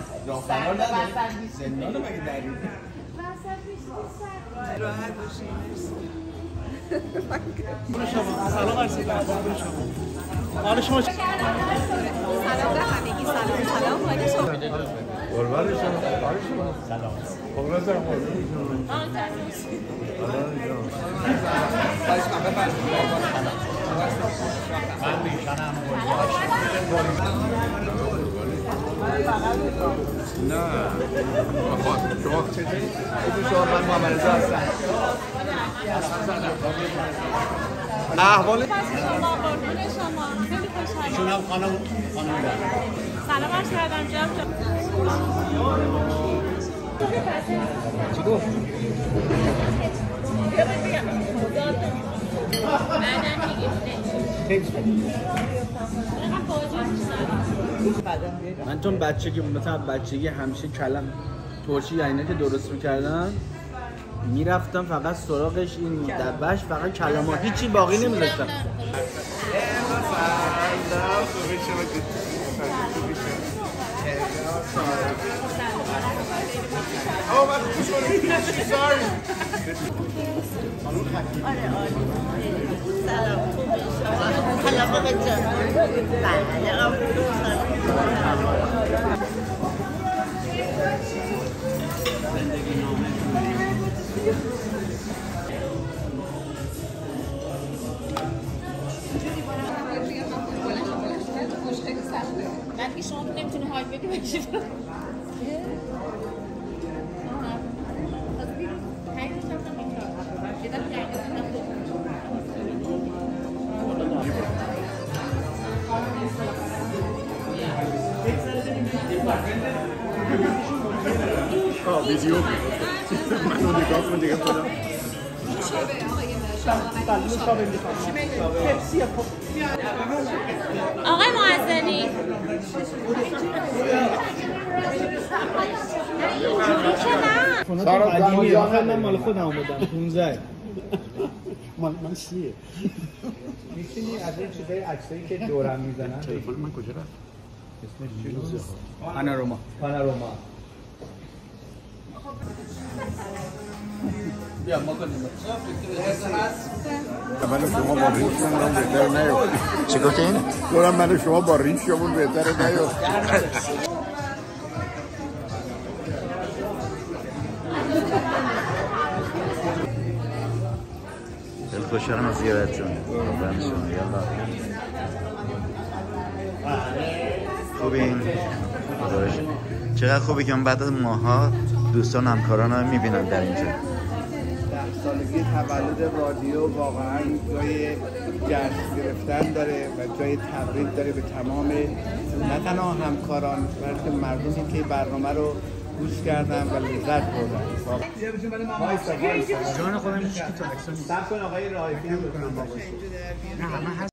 راهفرار نداری؟ زندان مگه داری؟ راحت باشین. سلام عرض می‌کنم. حال شما سلام به همگی. سلام حال شما. قربان شما. حال شما. سلام. خلاص من میشنم نه شما چطوری؟ شما من محمد رضا هستم. احوال شما قربون شما خیلی خوشحالم. ایشون هم خانم سلام عرض کردم جناب. چی گفت؟ من چون بچگی همیشه کلم ترشی یعنی که درست میکردن میرفتم فقط سراغش این دبش فقط کلمات هیچی باقی نمیذاشتم. من که شما نمیتونی های بدی بشید. ویدیو منو نگاه کن دیگه خدا. آقای معزنی سارا قدیمی آخر من مال خودم بدم 15 من چیه؟ میتونی از این چیزای عکسایی که دورم میزنن تلفن من کجا رفت؟ اسمش چی بود؟ پانوراما. بیا ما کنیم. من شما با ریش شمون بهتر نیو. چی گفتین؟ دورم من شما با ریش شمون بهتر نیو. خیلی خوشحالم از زیارتتون. قربان شما. یالا. خوبین؟ خدا شکر. چقدر خوبه که من بعد از ماها دوستان همکاران رو میبینم در اینجا. 10 سالگی تولد رادیو واقعا جای جشن گرفتن داره و جای تبریک داره به تمام نه تنها همکاران بلکه مردمی که برنامه رو گوش کردن و لذت بردن. جان خودم چی تو عکس نیست. صبر کن آقای رایفی هم بکنم.